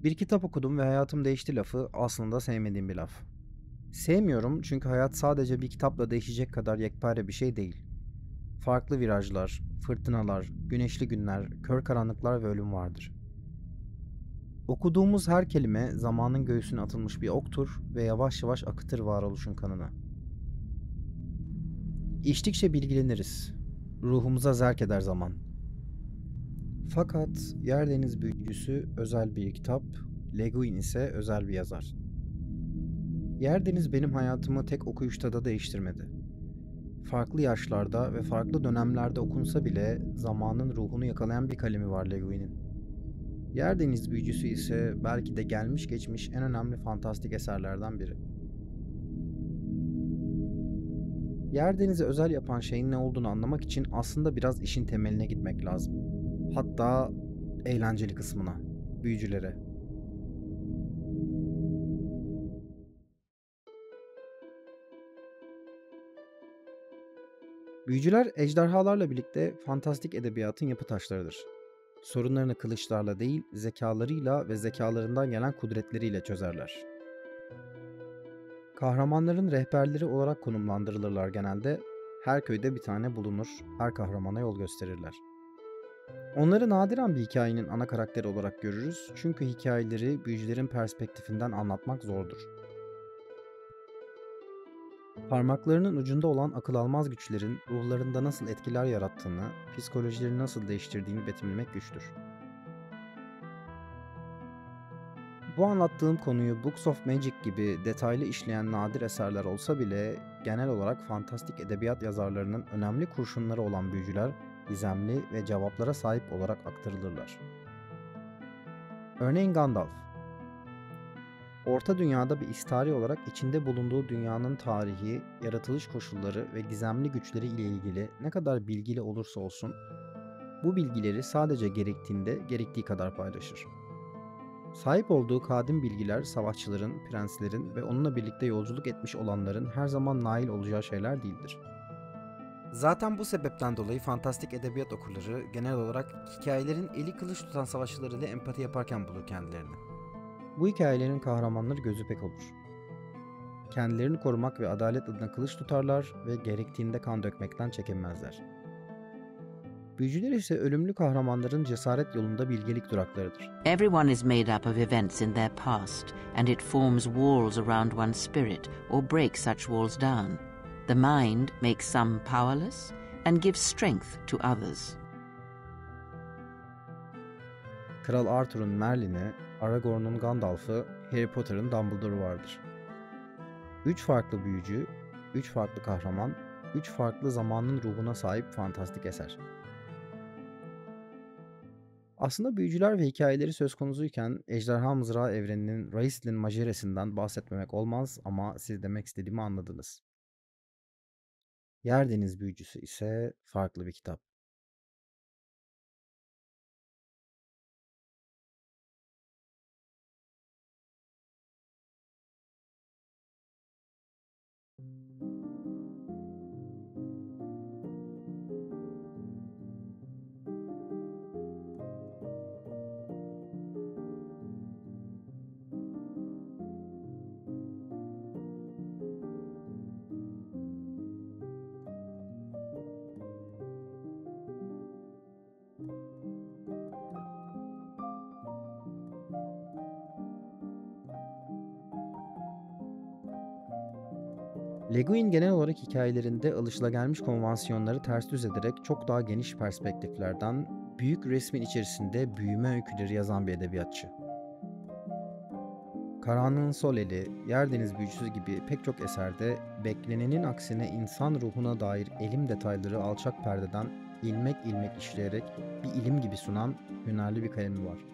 Bir kitap okudum ve hayatım değişti lafı aslında sevmediğim bir laf. Sevmiyorum çünkü hayat sadece bir kitapla değişecek kadar yekpare bir şey değil. Farklı virajlar, fırtınalar, güneşli günler, kör karanlıklar ve ölüm vardır. Okuduğumuz her kelime zamanın göğsüne atılmış bir oktur ve yavaş yavaş akıtır varoluşun kanını. İçtikçe bilgileniriz. Ruhumuza zerk eder zaman. Fakat Yer Deniz Büyücüsü özel bir kitap, Le Guin ise özel bir yazar. Yer Deniz benim hayatımı tek okuyuşta da değiştirmedi. Farklı yaşlarda ve farklı dönemlerde okunsa bile zamanın ruhunu yakalayan bir kalemi var Le Guin'in. Yer Deniz Büyücüsü ise belki de gelmiş geçmiş en önemli fantastik eserlerden biri. Yer Deniz'i özel yapan şeyin ne olduğunu anlamak için aslında biraz işin temeline gitmek lazım. Hatta eğlenceli kısmına, büyücülere. Büyücüler ejderhalarla birlikte fantastik edebiyatın yapı taşlarıdır. Sorunlarını kılıçlarla değil, zekalarıyla ve zekalarından gelen kudretleriyle çözerler. Kahramanların rehberleri olarak konumlandırılırlar genelde. Her köyde bir tane bulunur, her kahramana yol gösterirler. Onları nadiren bir hikayenin ana karakteri olarak görürüz çünkü hikayeleri büyücülerin perspektifinden anlatmak zordur. Parmaklarının ucunda olan akıl almaz güçlerin ruhlarında nasıl etkiler yarattığını, psikolojileri nasıl değiştirdiğini betimlemek güçtür. Bu anlattığım konuyu Books of Magic gibi detaylı işleyen nadir eserler olsa bile genel olarak fantastik edebiyat yazarlarının önemli kurşunları olan büyücüler gizemli ve cevaplara sahip olarak aktarılırlar. Örneğin Gandalf. Orta Dünya'da bir istari olarak içinde bulunduğu dünyanın tarihi, yaratılış koşulları ve gizemli güçleri ile ilgili ne kadar bilgili olursa olsun, bu bilgileri sadece gerektiğinde gerektiği kadar paylaşır. Sahip olduğu kadim bilgiler savaşçıların, prenslerin ve onunla birlikte yolculuk etmiş olanların her zaman nail olacağı şeyler değildir. Zaten bu sebepten dolayı fantastik edebiyat okurları genel olarak hikayelerin eli kılıç tutan savaşçılarıyla empati yaparken bulur kendilerini. Bu hikayelerin kahramanları gözü pek olur. Kendilerini korumak ve adalet adına kılıç tutarlar ve gerektiğinde kan dökmekten çekinmezler. Büyücüler ise ölümlü kahramanların cesaret yolunda bilgelik duraklarıdır. Everyone is made up of events in their past, and it forms walls around one's spirit, or breaks such walls down. The mind makes some powerless and gives strength to others. Kral Arthur'un Merlin'i, Aragorn'un Gandalf'ı, Harry Potter'ın Dumbledore'u vardır. Üç farklı büyücü, üç farklı kahraman, üç farklı zamanın ruhuna sahip fantastik eser. Aslında büyücüler ve hikayeleri söz konusuyken Ejderha Mızrağı evreninin Raistlin Majeresi'nden bahsetmemek olmaz ama siz demek istediğimi anladınız. Yer Deniz Büyücüsü ise farklı bir kitap. Le Guin genel olarak hikayelerinde alışılagelmiş konvansiyonları ters düz ederek çok daha geniş perspektiflerden büyük resmin içerisinde büyüme öyküleri yazan bir edebiyatçı. Karanlığın Sol Eli, Yer Deniz Büyücüsü gibi pek çok eserde beklenenin aksine insan ruhuna dair elim detayları alçak perdeden ilmek ilmek işleyerek bir ilim gibi sunan hünerli bir kalemi var.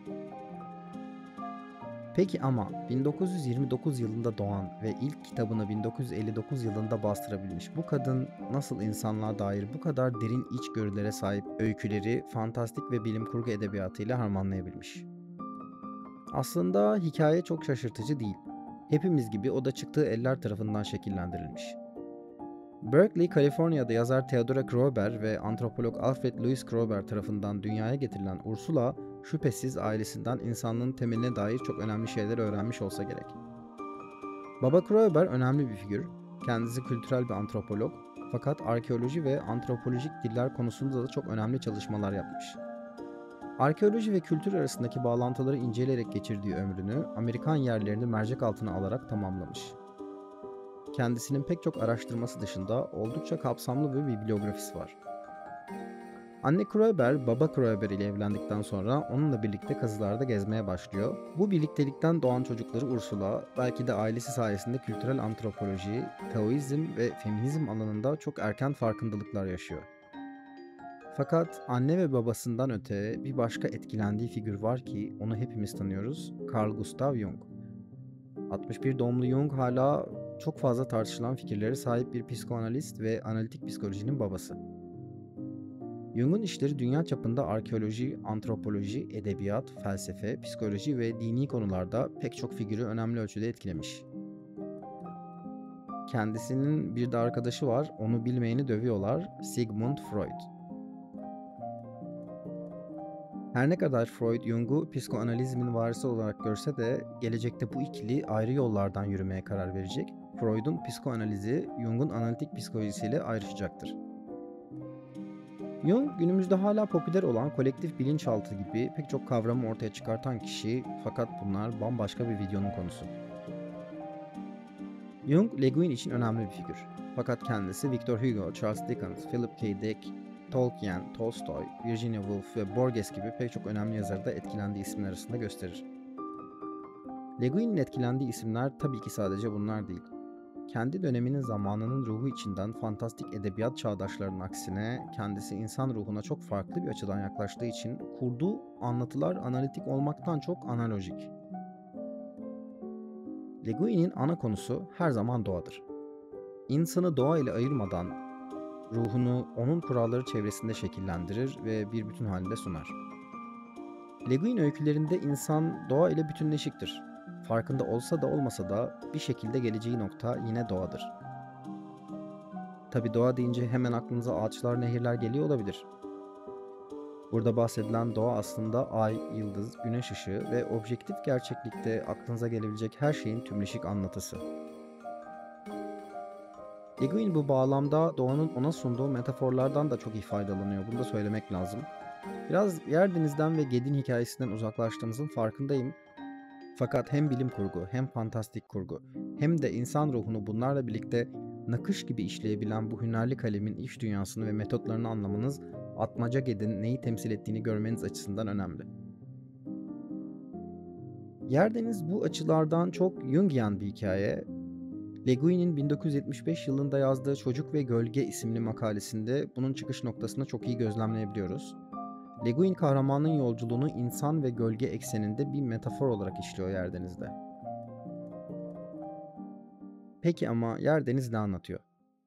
Peki ama 1929 yılında doğan ve ilk kitabını 1959 yılında bastırabilmiş bu kadın nasıl insanlığa dair bu kadar derin içgörülere sahip öyküleri fantastik ve bilim kurgu edebiyatıyla harmanlayabilmiş? Aslında hikaye çok şaşırtıcı değil. Hepimiz gibi o da çıktığı eller tarafından şekillendirilmiş. Berkeley, Kaliforniya'da yazar Theodore Kroeber ve antropolog Alfred Louis Kroeber tarafından dünyaya getirilen Ursula, şüphesiz ailesinden insanlığın temeline dair çok önemli şeyler öğrenmiş olsa gerek. Baba Kroeber önemli bir figür. Kendisi kültürel bir antropolog, fakat arkeoloji ve antropolojik diller konusunda da çok önemli çalışmalar yapmış. Arkeoloji ve kültür arasındaki bağlantıları inceleyerek geçirdiği ömrünü Amerikan yerlerini mercek altına alarak tamamlamış. Kendisinin pek çok araştırması dışında oldukça kapsamlı bir bibliografisi var. Anne Kroeber, baba Kroeber ile evlendikten sonra onunla birlikte kazılarda gezmeye başlıyor. Bu birliktelikten doğan çocukları Ursula, belki de ailesi sayesinde kültürel antropoloji, Taoizm ve feminizm alanında çok erken farkındalıklar yaşıyor. Fakat anne ve babasından öte bir başka etkilendiği figür var ki onu hepimiz tanıyoruz, Carl Gustav Jung. 61 doğumlu Jung hala çok fazla tartışılan fikirlere sahip bir psikoanalist ve analitik psikolojinin babası. Jung'un işleri dünya çapında arkeoloji, antropoloji, edebiyat, felsefe, psikoloji ve dini konularda pek çok figürü önemli ölçüde etkilemiş. Kendisinin bir de arkadaşı var, onu bilmeyeni dövüyorlar, Sigmund Freud. Her ne kadar Freud Jung'u psikoanalizmin varisi olarak görse de gelecekte bu ikili ayrı yollardan yürümeye karar verecek. Freud'un psikoanalizi Jung'un analitik psikolojisiyle ayrışacaktır. Jung günümüzde hala popüler olan kolektif bilinçaltı gibi pek çok kavramı ortaya çıkartan kişi, fakat bunlar bambaşka bir videonun konusu. Jung, Le Guin için önemli bir figür. Fakat kendisi Victor Hugo, Charles Dickens, Philip K. Dick, Tolkien, Tolstoy, Virginia Woolf ve Borges gibi pek çok önemli yazarı da etkilendiği isimler arasında gösterir. Le Guin'in etkilendiği isimler tabii ki sadece bunlar değil. Kendi döneminin zamanının ruhu içinden fantastik edebiyat çağdaşlarının aksine kendisi insan ruhuna çok farklı bir açıdan yaklaştığı için kurduğu anlatılar analitik olmaktan çok analojik. Le Guin'in ana konusu her zaman doğadır. İnsanı doğa ile ayırmadan ruhunu onun kuralları çevresinde şekillendirir ve bir bütün halinde sunar. Le Guin öykülerinde insan doğa ile bütünleşiktir. Farkında olsa da olmasa da bir şekilde geleceği nokta yine doğadır. Tabi doğa deyince hemen aklınıza ağaçlar, nehirler geliyor olabilir. Burada bahsedilen doğa aslında ay, yıldız, güneş ışığı ve objektif gerçeklikte aklınıza gelebilecek her şeyin tümleşik anlatısı. Le Guin bu bağlamda doğanın ona sunduğu metaforlardan da çok iyi faydalanıyor. Bunu da söylemek lazım. Biraz Yer Deniz'den ve Gedin hikayesinden uzaklaştığımızın farkındayım. Fakat hem bilim kurgu, hem fantastik kurgu, hem de insan ruhunu bunlarla birlikte nakış gibi işleyebilen bu hünerli kalemin iç dünyasını ve metotlarını anlamanız, Atmaca Ged'in neyi temsil ettiğini görmeniz açısından önemli. Yer Deniz bu açılardan çok Jungian bir hikaye. Le Guin'in 1975 yılında yazdığı Çocuk ve Gölge isimli makalesinde bunun çıkış noktasını çok iyi gözlemleyebiliyoruz. Le Guin kahramanın yolculuğunu insan ve gölge ekseninde bir metafor olarak işliyor Yer Deniz'de. Peki ama Yer Deniz ne anlatıyor?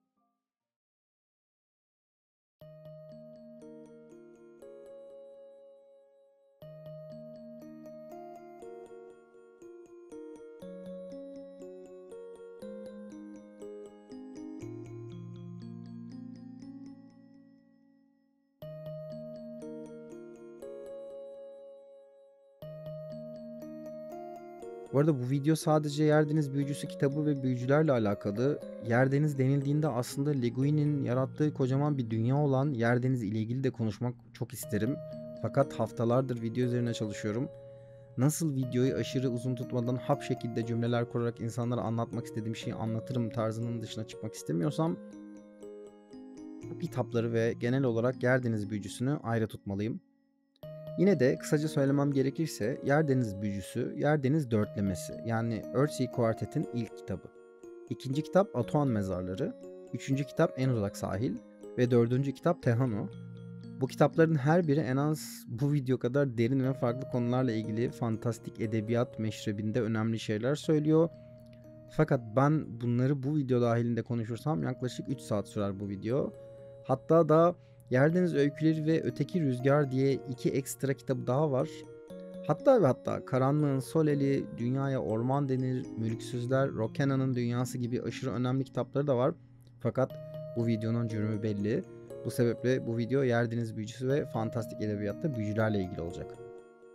Bu arada bu video sadece Yerdeniz Büyücüsü kitabı ve büyücülerle alakalı. Yerdeniz denildiğinde aslında Le Guin'in yarattığı kocaman bir dünya olan Yerdeniz ile ilgili de konuşmak çok isterim. Fakat haftalardır video üzerine çalışıyorum. Nasıl videoyu aşırı uzun tutmadan hap şekilde cümleler kurarak insanlara anlatmak istediğim şeyi anlatırım tarzının dışına çıkmak istemiyorsam, bu kitapları ve genel olarak Yerdeniz Büyücüsü'nü ayrı tutmalıyım. Yine de kısaca söylemem gerekirse Yerdeniz Büyücüsü, Yerdeniz Dörtlemesi yani Earthsea Quartet'in ilk kitabı. İkinci kitap Atuan Mezarları, üçüncü kitap En Uzak Sahil ve dördüncü kitap Tehano. Bu kitapların her biri en az bu video kadar derin ve farklı konularla ilgili fantastik edebiyat meşrebinde önemli şeyler söylüyor. Fakat ben bunları bu video dahilinde konuşursam yaklaşık 3 saat sürer bu video. Hatta da Yerdeniz Öyküleri ve Öteki Rüzgar diye 2 ekstra kitabı daha var. Hatta Karanlığın Soleli, Dünyaya Orman Denir, Mülksüzler, Rokkena'nın Dünyası gibi aşırı önemli kitapları da var. Fakat bu videonun cürmü belli. Bu sebeple bu video Yerdeniz Büyücüsü ve fantastik edebiyatta büyücülerle ilgili olacak.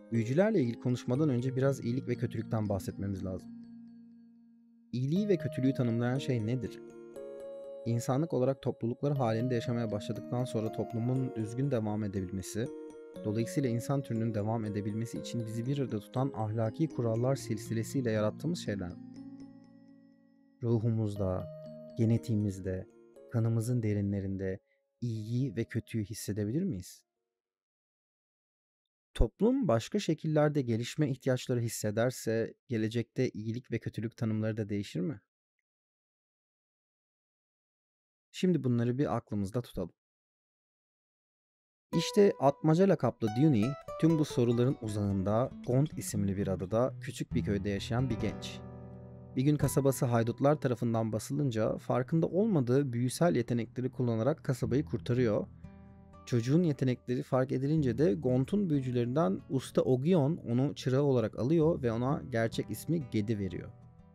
Büyücülerle ilgili konuşmadan önce biraz iyilik ve kötülükten bahsetmemiz lazım. İyiliği ve kötülüğü tanımlayan şey nedir? İnsanlık olarak topluluklar halinde yaşamaya başladıktan sonra toplumun düzgün devam edebilmesi, dolayısıyla insan türünün devam edebilmesi için bizi bir arada tutan ahlaki kurallar silsilesiyle yarattığımız şeyler mi? Ruhumuzda, genetiğimizde, kanımızın derinlerinde iyiyi ve kötüyü hissedebilir miyiz? Toplum başka şekillerde gelişme ihtiyaçları hissederse gelecekte iyilik ve kötülük tanımları da değişir mi? Şimdi bunları bir aklımızda tutalım. İşte Atmaca lakaplı Dewey, tüm bu soruların uzağında Gond isimli bir adada küçük bir köyde yaşayan bir genç. Bir gün kasabası haydutlar tarafından basılınca farkında olmadığı büyüsel yetenekleri kullanarak kasabayı kurtarıyor. Çocuğun yetenekleri fark edilince de Gond'un büyücülerinden Usta Ogion onu çırağı olarak alıyor ve ona gerçek ismi Ged'i veriyor.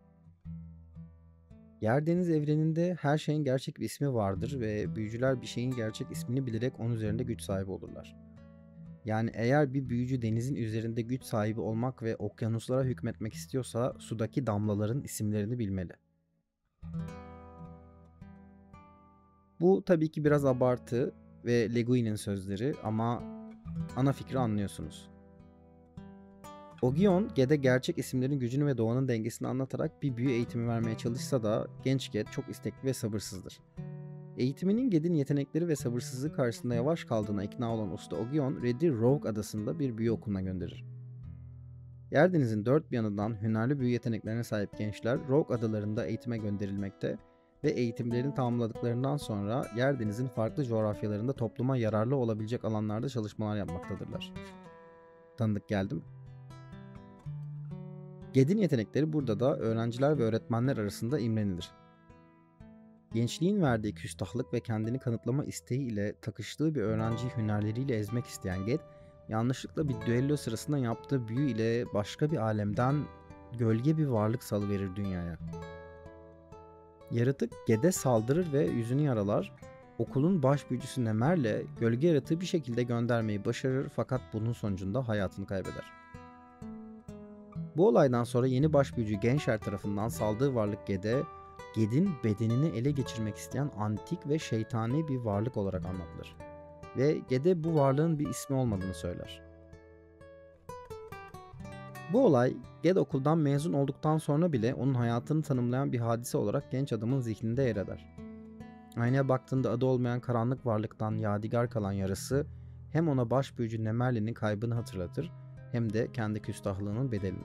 Yer Deniz evreninde her şeyin gerçek bir ismi vardır ve büyücüler bir şeyin gerçek ismini bilerek onun üzerinde güç sahibi olurlar. Yani eğer bir büyücü denizin üzerinde güç sahibi olmak ve okyanuslara hükmetmek istiyorsa sudaki damlaların isimlerini bilmeli. Bu tabii ki biraz abartı ve Le Guin'in sözleri ama ana fikri anlıyorsunuz. Ogion, Ged'e gerçek isimlerin gücünü ve doğanın dengesini anlatarak bir büyü eğitimi vermeye çalışsa da genç Ged çok istekli ve sabırsızdır. Eğitiminin Ged'in yetenekleri ve sabırsızlığı karşısında yavaş kaldığına ikna olan usta Ogion, Red'i Rogue adasında bir büyü okuluna gönderir. Yerdeniz'in dört bir yanından hünerli büyü yeteneklerine sahip gençler Rogue adalarında eğitime gönderilmekte ve eğitimlerini tamamladıklarından sonra Yerdeniz'in farklı coğrafyalarında topluma yararlı olabilecek alanlarda çalışmalar yapmaktadırlar. Tanıdık geldi mi? Ged'in yetenekleri burada da öğrenciler ve öğretmenler arasında imrenilir. Gençliğin verdiği küstahlık ve kendini kanıtlama isteği ile takıştığı bir öğrenciyi hünerleriyle ezmek isteyen Ged, yanlışlıkla bir düello sırasında yaptığı büyü ile başka bir alemden gölge bir varlık salıverir dünyaya. Yaratık Ged'e saldırır ve yüzünü yaralar. Okulun baş büyücüsü Nemer'le gölge yaratığı bir şekilde göndermeyi başarır fakat bunun sonucunda hayatını kaybeder. Bu olaydan sonra yeni baş büyücü Genscher tarafından saldığı varlık Ged'in bedenini ele geçirmek isteyen antik ve şeytani bir varlık olarak anlatılır. Ve Ged'e bu varlığın bir ismi olmadığını söyler. Bu olay Ged okuldan mezun olduktan sonra bile onun hayatını tanımlayan bir hadise olarak genç adamın zihninde yer eder. Aynaya baktığında adı olmayan karanlık varlıktan yadigar kalan yarası hem ona baş büyücü Nemerli'nin kaybını hatırlatır hem de kendi küstahlığının bedelini.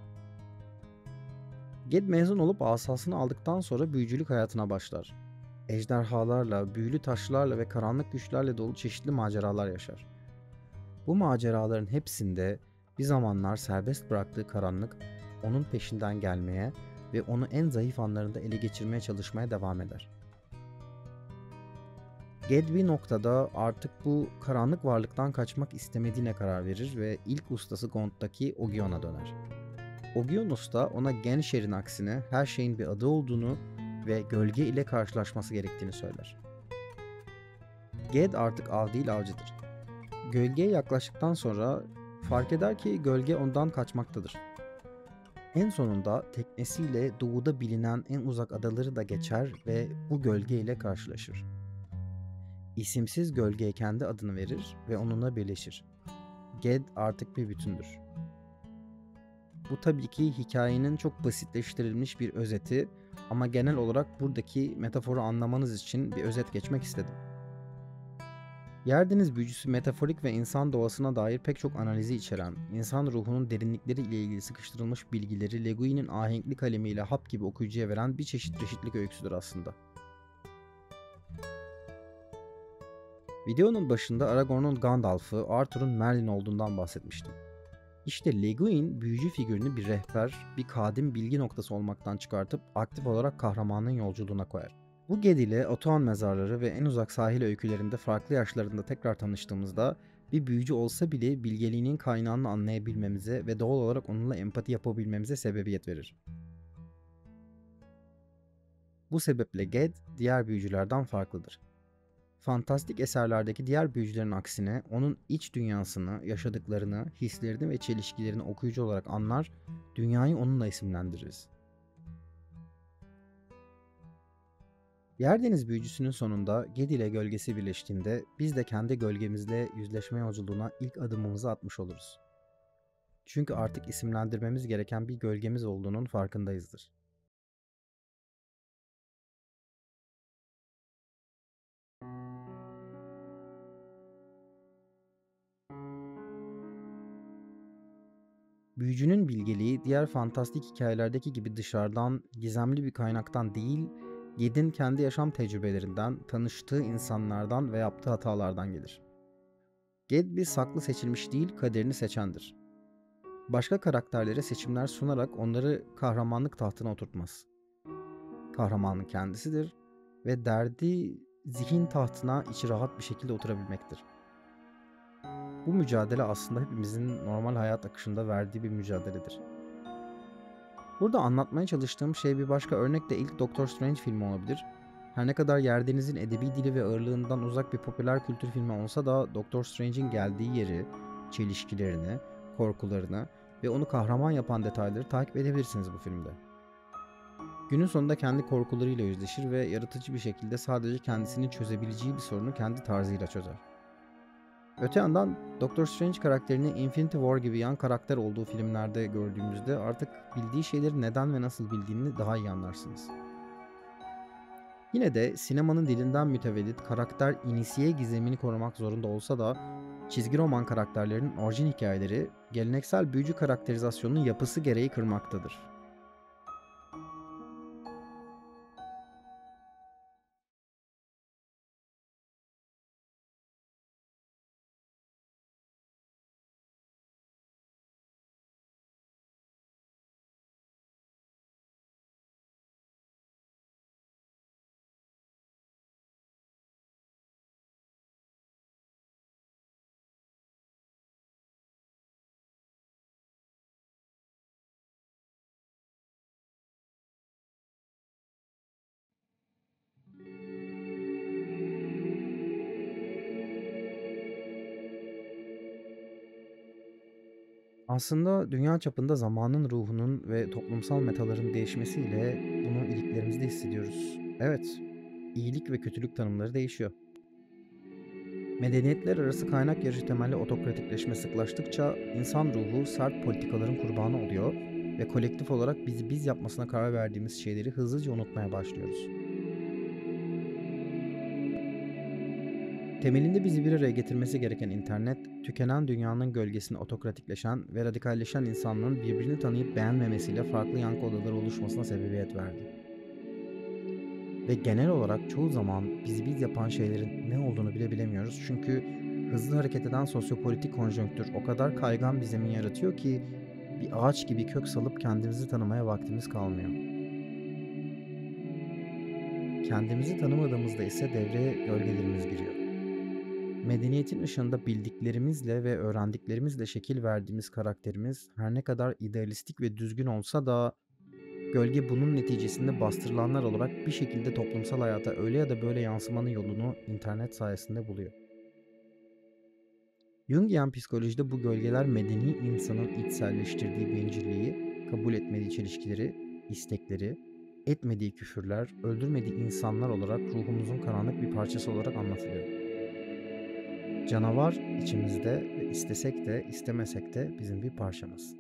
Ged mezun olup asasını aldıktan sonra büyücülük hayatına başlar. Ejderhalarla, büyülü taşlarla ve karanlık güçlerle dolu çeşitli maceralar yaşar. Bu maceraların hepsinde bir zamanlar serbest bıraktığı karanlık onun peşinden gelmeye ve onu en zayıf anlarında ele geçirmeye çalışmaya devam eder. Ged bir noktada artık bu karanlık varlıktan kaçmak istemediğine karar verir ve ilk ustası Gond'daki Ogion'a döner. Ogion Usta ona Genscher'in aksine her şeyin bir adı olduğunu ve gölge ile karşılaşması gerektiğini söyler. Ged artık av değil avcıdır. Gölgeye yaklaştıktan sonra fark eder ki gölge ondan kaçmaktadır. En sonunda teknesiyle doğuda bilinen en uzak adaları da geçer ve bu gölge ile karşılaşır. İsimsiz gölgeye kendi adını verir ve onunla birleşir. Ged artık bir bütündür. Bu tabii ki hikayenin çok basitleştirilmiş bir özeti ama genel olarak buradaki metaforu anlamanız için bir özet geçmek istedim. Yerdeniz büyücüsü metaforik ve insan doğasına dair pek çok analizi içeren, insan ruhunun derinlikleri ile ilgili sıkıştırılmış bilgileri Le Guin'in ahenkli kalemiyle hap gibi okuyucuya veren bir çeşit reşitlik öyküsüdür aslında. Videonun başında Aragorn'un Gandalf'ı, Arthur'un Merlin olduğundan bahsetmiştim. İşte Le Guin büyücü figürünü bir rehber, bir kadim bilgi noktası olmaktan çıkartıp aktif olarak kahramanın yolculuğuna koyar. Bu Ged ile Otuan mezarları ve en uzak sahil öykülerinde farklı yaşlarında tekrar tanıştığımızda bir büyücü olsa bile bilgeliğinin kaynağını anlayabilmemize ve doğal olarak onunla empati yapabilmemize sebebiyet verir. Bu sebeple Ged diğer büyücülerden farklıdır. Fantastik eserlerdeki diğer büyücülerin aksine onun iç dünyasını, yaşadıklarını, hislerini ve çelişkilerini okuyucu olarak anlar, dünyayı onunla isimlendiririz. Yerdeniz büyücüsünün sonunda Ged ile gölgesi birleştiğinde biz de kendi gölgemizle yüzleşme yolculuğuna ilk adımımızı atmış oluruz. Çünkü artık isimlendirmemiz gereken bir gölgemiz olduğunun farkındayızdır. Büyücünün bilgeliği diğer fantastik hikayelerdeki gibi dışarıdan, gizemli bir kaynaktan değil, Ged'in kendi yaşam tecrübelerinden, tanıştığı insanlardan ve yaptığı hatalardan gelir. Ged bir saklı seçilmiş değil, kaderini seçendir. Başka karakterlere seçimler sunarak onları kahramanlık tahtına oturtmaz. Kahramanın kendisidir ve derdi zihin tahtına içi rahat bir şekilde oturabilmektir. Bu mücadele aslında hepimizin normal hayat akışında verdiği bir mücadeledir. Burada anlatmaya çalıştığım şey bir başka örnek de ilk Doctor Strange filmi olabilir. Her ne kadar Yerdeniz'in edebi dili ve ağırlığından uzak bir popüler kültür filmi olsa da Doctor Strange'in geldiği yeri, çelişkilerini, korkularını ve onu kahraman yapan detayları takip edebilirsiniz bu filmde. Günün sonunda kendi korkularıyla yüzleşir ve yaratıcı bir şekilde sadece kendisinin çözebileceği bir sorunu kendi tarzıyla çözer. Öte yandan Doctor Strange karakterini Infinity War gibi yan karakter olduğu filmlerde gördüğümüzde artık bildiği şeyleri neden ve nasıl bildiğini daha iyi anlarsınız. Yine de sinemanın dilinden mütevellit karakter inisiye gizemini korumak zorunda olsa da çizgi roman karakterlerinin orijin hikayeleri geleneksel büyücü karakterizasyonunun yapısı gereği kırmaktadır. Aslında dünya çapında zamanın ruhunun ve toplumsal metaların değişmesiyle bunu iliklerimizde hissediyoruz. Evet, iyilik ve kötülük tanımları değişiyor. Medeniyetler arası kaynak yarışı temelli otokratikleşme sıklaştıkça insan ruhu sert politikaların kurbanı oluyor ve kolektif olarak bizi biz yapmasına karar verdiğimiz şeyleri hızlıca unutmaya başlıyoruz. Temelinde bizi bir araya getirmesi gereken internet, tükenen dünyanın gölgesine otokratikleşen ve radikalleşen insanlığın birbirini tanıyıp beğenmemesiyle farklı yankı odaları oluşmasına sebebiyet verdi. Ve genel olarak çoğu zaman bizi biz yapan şeylerin ne olduğunu bile bilemiyoruz. Çünkü hızlı hareket eden sosyopolitik konjonktür o kadar kaygan bir zemin yaratıyor ki bir ağaç gibi kök salıp kendimizi tanımaya vaktimiz kalmıyor. Kendimizi tanımadığımızda ise devreye gölgelerimiz giriyor. Medeniyetin ışığında bildiklerimizle ve öğrendiklerimizle şekil verdiğimiz karakterimiz her ne kadar idealistik ve düzgün olsa da gölge bunun neticesinde bastırılanlar olarak bir şekilde toplumsal hayata öyle ya da böyle yansımanın yolunu internet sayesinde buluyor. Jungian psikolojide bu gölgeler medeni insanın içselleştirdiği bencilliği, kabul etmediği çelişkileri, istekleri, etmediği küfürler, öldürmediği insanlar olarak ruhumuzun karanlık bir parçası olarak anlatılıyor. Canavar içimizde ve istesek de istemesek de bizim bir parçamız.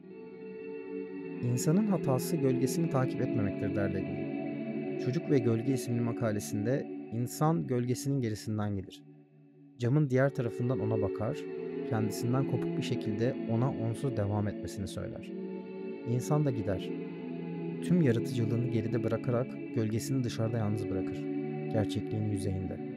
İnsanın hatası gölgesini takip etmemektir der Leguin. Çocuk ve Gölge isimli makalesinde insan gölgesinin gerisinden gelir. Camın diğer tarafından ona bakar, kendisinden kopuk bir şekilde ona onsuz devam etmesini söyler. İnsan da gider. Tüm yaratıcılığını geride bırakarak gölgesini dışarıda yalnız bırakır. Gerçekliğin yüzeyinde.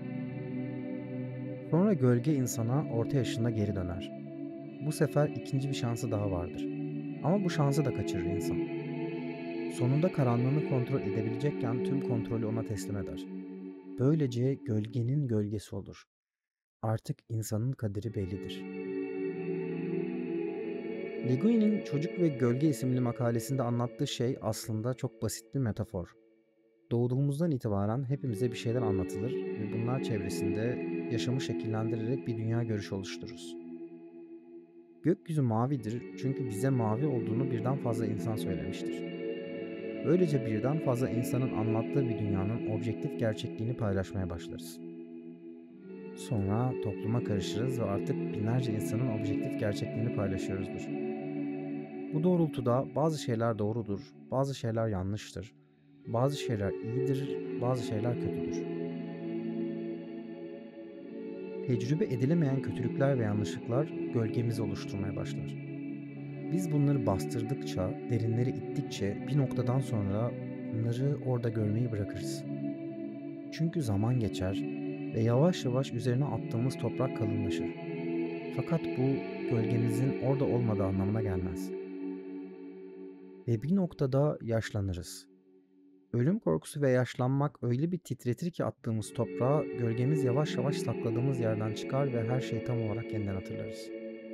Sonra gölge insana orta yaşında geri döner. Bu sefer ikinci bir şansı daha vardır. Ama bu şansı da kaçırır insan. Sonunda karanlığını kontrol edebilecekken tüm kontrolü ona teslim eder. Böylece gölgenin gölgesi olur. Artık insanın kaderi bellidir. Le Guin'in Çocuk ve Gölge isimli makalesinde anlattığı şey aslında çok basit bir metafor. Doğduğumuzdan itibaren hepimize bir şeyler anlatılır ve bunlar çevresinde yaşamı şekillendirerek bir dünya görüşü oluştururuz. Gökyüzü mavidir çünkü bize mavi olduğunu birden fazla insan söylemiştir. Böylece birden fazla insanın anlattığı bir dünyanın objektif gerçekliğini paylaşmaya başlarız. Sonra topluma karışırız ve artık binlerce insanın objektif gerçekliğini paylaşıyoruzdur. Bu doğrultuda bazı şeyler doğrudur, bazı şeyler yanlıştır, bazı şeyler iyidir, bazı şeyler kötüdür. Tecrübe edilemeyen kötülükler ve yanlışlıklar gölgemizi oluşturmaya başlar. Biz bunları bastırdıkça, derinleri ittikçe bir noktadan sonra bunları orada görmeyi bırakırız. Çünkü zaman geçer ve yavaş yavaş üzerine attığımız toprak kalınlaşır. Fakat bu gölgemizin orada olmadığı anlamına gelmez. Ve bir noktada yaşlanırız. Ölüm korkusu ve yaşlanmak öyle bir titretir ki attığımız toprağa gölgemiz yavaş yavaş sakladığımız yerden çıkar ve her şeyi tam olarak yeniden hatırlarız.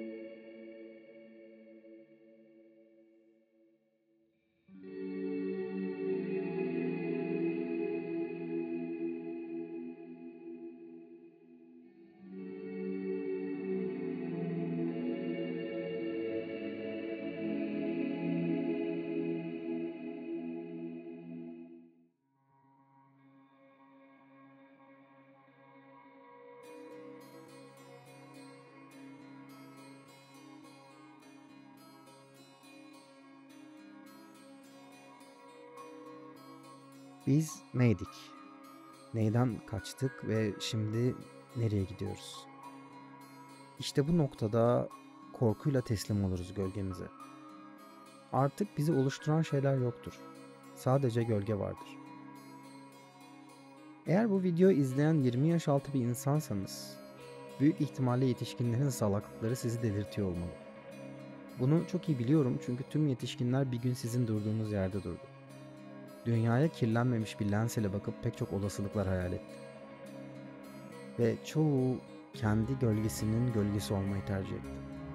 Biz neydik? Neyden kaçtık ve şimdi nereye gidiyoruz? İşte bu noktada korkuyla teslim oluruz gölgemize. Artık bizi oluşturan şeyler yoktur. Sadece gölge vardır. Eğer bu videoyu izleyen 20 yaş altı bir insansanız, büyük ihtimalle yetişkinlerin salaklıkları sizi delirtiyor olmalı. Bunu çok iyi biliyorum çünkü tüm yetişkinler bir gün sizin durduğunuz yerde durdu. Dünyaya kirlenmemiş bir lens ile bakıp pek çok olasılıklar hayal etti. Ve çoğu kendi gölgesinin gölgesi olmayı tercih etti.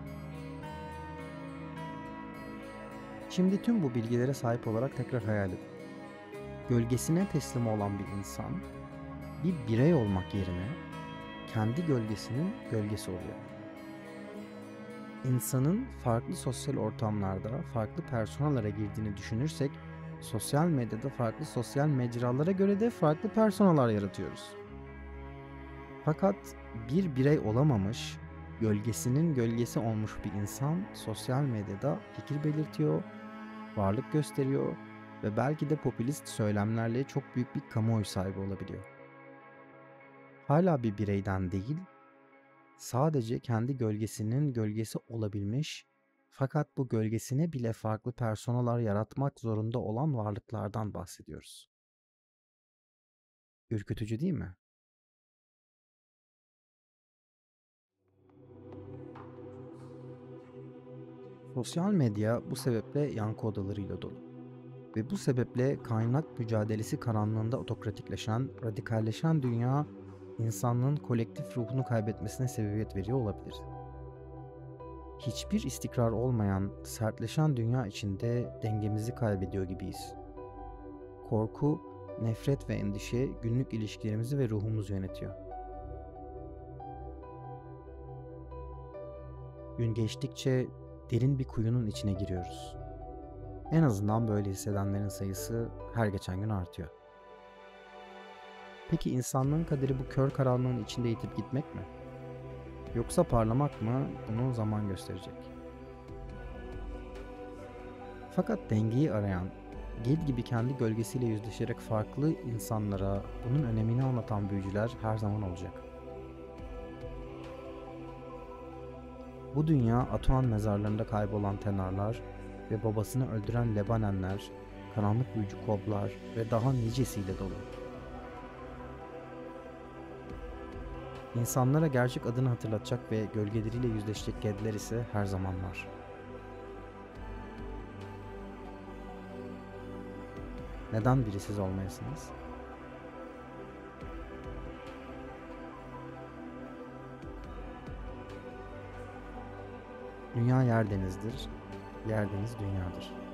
Şimdi tüm bu bilgilere sahip olarak tekrar hayal edin. Gölgesine teslim olan bir insan, bir birey olmak yerine kendi gölgesinin gölgesi oluyor. İnsanın farklı sosyal ortamlarda farklı personalara girdiğini düşünürsek, sosyal medyada farklı sosyal mecralara göre de farklı personalar yaratıyoruz. Fakat bir birey olamamış, gölgesinin gölgesi olmuş bir insan sosyal medyada fikir belirtiyor, varlık gösteriyor ve belki de popülist söylemlerle çok büyük bir kamuoyu sahibi olabiliyor. Hala bir bireyden değil, sadece kendi gölgesinin gölgesi olabilmiş fakat bu gölgesine bile farklı personalar yaratmak zorunda olan varlıklardan bahsediyoruz. Ürkütücü değil mi? Sosyal medya bu sebeple yankı odalarıyla dolu. Ve bu sebeple kaynak mücadelesi karanlığında otokratikleşen, radikalleşen dünya, insanlığın kolektif ruhunu kaybetmesine sebebiyet veriyor olabilir. Hiçbir istikrar olmayan, sertleşen dünya içinde dengemizi kaybediyor gibiyiz. Korku, nefret ve endişe günlük ilişkilerimizi ve ruhumuzu yönetiyor. Gün geçtikçe derin bir kuyunun içine giriyoruz. En azından böyle hissedenlerin sayısı her geçen gün artıyor. Peki insanlığın kaderi bu kör karanlığın içinde yitip gitmek mi? Yoksa parlamak mı? Bunu zaman gösterecek. Fakat dengeyi arayan, Gil gibi kendi gölgesiyle yüzleşerek farklı insanlara bunun önemini anlatan büyücüler her zaman olacak. Bu dünya Atuan mezarlarında kaybolan tenarlar ve babasını öldüren Lebanenler, karanlık büyücü koblar ve daha nicesiyle dolu. İnsanlara gerçek adını hatırlatacak ve gölgeleriyle yüzleşecek kediler ise her zaman var. Neden birisiz olmayasınız? Dünya yer denizdir, yer deniz dünyadır.